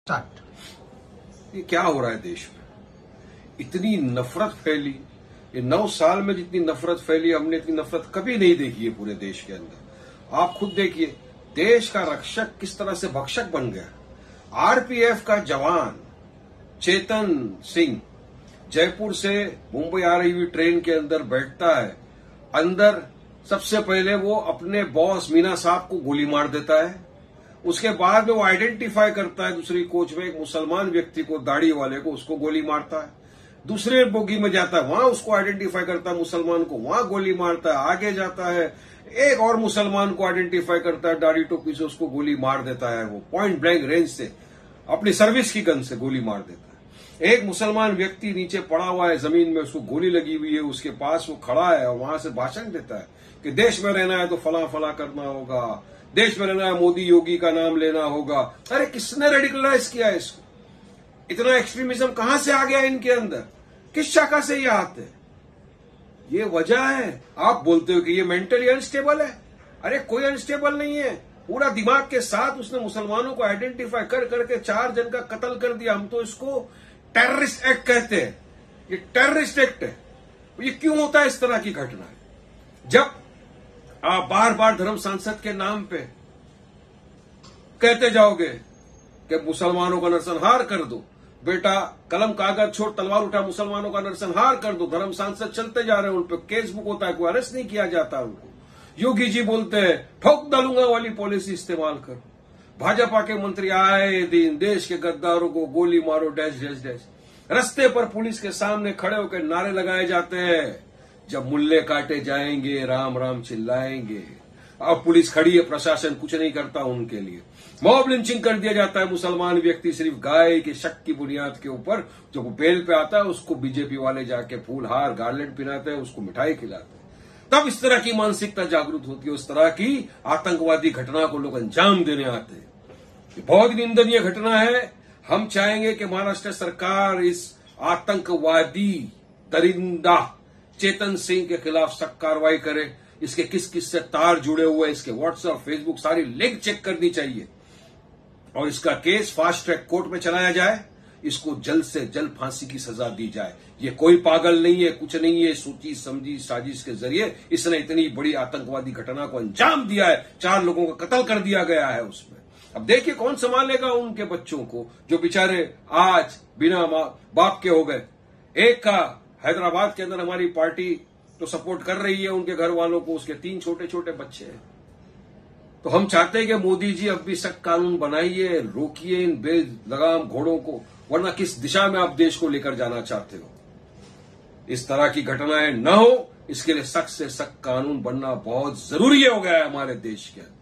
Start. ये क्या हो रहा है देश में? इतनी नफरत फैली, ये 9 साल में जितनी नफरत फैली, हमने इतनी नफरत कभी नहीं देखी है पूरे देश के अंदर। आप खुद देखिए, देश का रक्षक किस तरह से भक्षक बन गया। आरपीएफ का जवान चेतन सिंह जयपुर से मुंबई आ रही हुई ट्रेन के अंदर बैठता है। अंदर सबसे पहले वो अपने बॉस मीना साहब को गोली मार देता है। उसके बाद में वो आइडेंटिफाई करता है दूसरी कोच में एक मुसलमान व्यक्ति को, दाढ़ी वाले को, उसको गोली मारता है। दूसरे बोगी में जाता है, वहां उसको आइडेंटिफाई करता है मुसलमान को, वहां गोली मारता है। आगे जाता है, एक और मुसलमान को आइडेंटिफाई करता है, दाढ़ी टोपी से, उसको गोली मार देता है। वो पॉइंट ब्लैंक रेंज से अपनी सर्विस की गन से गोली मार देता है। एक मुसलमान व्यक्ति नीचे पड़ा हुआ है जमीन में, उसको गोली लगी हुई है, उसके पास वो खड़ा है और वहां से भाषण देता है कि देश में रहना है तो फला फला करना होगा, देश में रहना है मोदी योगी का नाम लेना होगा। अरे किसने रेडिकलाइज किया इसको? इतना एक्सट्रीमिज्म कहां से आ गया इनके अंदर? किस शाखा से ये आते हैं? ये वजह है। आप बोलते हो कि ये मेंटली अनस्टेबल है। अरे कोई अनस्टेबल नहीं है। पूरा दिमाग के साथ उसने मुसलमानों को आइडेंटिफाई कर करके 4 जन का कत्ल कर दिया। हम तो इसको टेररिस्ट एक्ट कहते हैं। ये टेररिस्ट एक्ट है। ये क्यों होता है? इस तरह की घटना जब आप बार बार धर्म सांसद के नाम पे कहते जाओगे कि मुसलमानों का नरसंहार कर दो, बेटा कलम कागज छोड़ तलवार उठा, मुसलमानों का नरसंहार कर दो, धर्म सांसद चलते जा रहे हैं, उन पर केस बुक होता है, कोई अरेस्ट नहीं किया जाता उनको। योगी जी बोलते हैं ठोक डालूंगा वाली पॉलिसी इस्तेमाल करो। भाजपा के मंत्री आए दिन देश के गद्दारों को गोली मारो, डैश डैश डैश। रस्ते पर पुलिस के सामने खड़े होकर नारे लगाए जाते हैं, जब मुल्ले काटे जाएंगे राम राम चिल्लाएंगे। अब पुलिस खड़ी है, प्रशासन कुछ नहीं करता उनके लिए। मॉब लिंचिंग कर दिया जाता है। मुसलमान व्यक्ति सिर्फ गाय के शक की बुनियाद के ऊपर जो बेल पे आता है उसको बीजेपी वाले जाके फूल हार गार्लेंड पिनाते हैं, उसको मिठाई खिलाते हैं। तब इस तरह की मानसिकता जागरूक होती है, उस तरह की आतंकवादी घटना को लोग अंजाम देने आते हैं। ये बहुत निंदनीय घटना है। हम चाहेंगे कि महाराष्ट्र सरकार इस आतंकवादी दरिंदा चेतन सिंह के खिलाफ सख्त कार्रवाई करे। इसके किस किस से तार जुड़े हुए, इसके व्हाट्सएप फेसबुक सारी लिंक चेक करनी चाहिए और इसका केस फास्ट ट्रैक कोर्ट में चलाया जाए। इसको जल्द से जल्द फांसी की सजा दी जाए। ये कोई पागल नहीं है, कुछ नहीं है, सोची समझी साजिश के जरिए इसने इतनी बड़ी आतंकवादी घटना को अंजाम दिया है। 4 लोगों का कत्ल कर दिया गया है उसमें। अब देखिए कौन संभालेगा उनके बच्चों को जो बेचारे आज बिना बाप के हो गए। एक का हैदराबाद के अंदर हमारी पार्टी तो सपोर्ट कर रही है उनके घर वालों को, उसके 3 छोटे छोटे बच्चे हैं। तो हम चाहते हैं कि मोदी जी अब भी सख्त कानून बनाइए, रोकिए इन बेलगाम घोड़ों को, वरना किस दिशा में आप देश को लेकर जाना चाहते हो। इस तरह की घटनाएं न हो, इसके लिए सख्त से सख्त कानून बनना बहुत जरूरी हो गया है हमारे देश के अंदर।